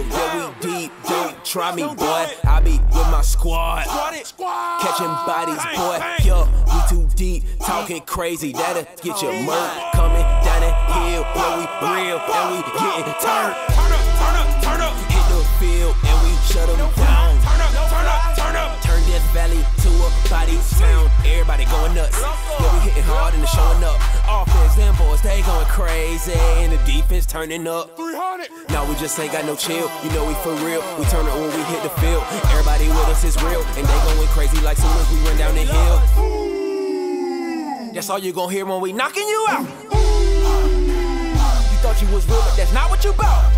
field, yeah, we deep, don't try me, boy. I be with my squad, catching bodies, boy. Yo, we too deep, talking crazy, that'll get your murk coming down the hill. Yeah, we real, and we getting turned. Turn up, hit the field, and we shut them down. Turn up, turn this valley to a body town. Everybody going nuts, yeah, we hitting hard and it's showing up. Offense, them boys, they going crazy, and the defense turning up. 300. Now we just ain't got no chill, you know we for real. We turn it when we hit the field. Everybody with us is real, and they going crazy like soon as we run down the hill. That's all you gon' hear when we knocking you out. You thought you was real, but that's not what you bout.